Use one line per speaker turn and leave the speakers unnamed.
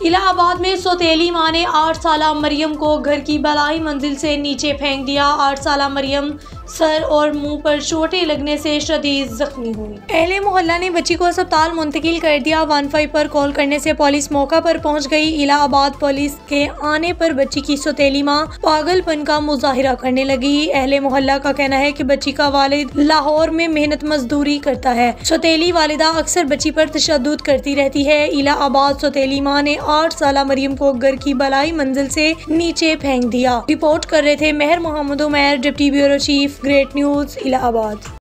इलाहाबाद में सौतेली मां ने 8 साला मरियम को घर की बलाई मंजिल से नीचे फेंक दिया। 8 साला मरियम सर और मुंह पर चोटें लगने से शदीद जख्मी हुई। अहले मोहल्ला ने बच्ची को अस्पताल मुंतकिल कर दिया। 15 पर कॉल करने से पुलिस मौका पर पहुंच गई। इलाहाबाद पुलिस के आने पर बच्ची की सौतेली मां पागलपन का मुजाहिरा करने लगी। अहले मोहल्ला का कहना है कि बच्ची का वालिद लाहौर में मेहनत मजदूरी करता है। सौतेली वालिदा अक्सर बच्ची पर तशद्दुद करती रहती है। इलाहाबाद सौतेली मां ने 8 साला मरियम को घर की बलाई मंजिल से नीचे फेंक दिया। रिपोर्ट कर रहे थे Meher Mohammad Umair, deputy bureau chief, Great News Allahabad.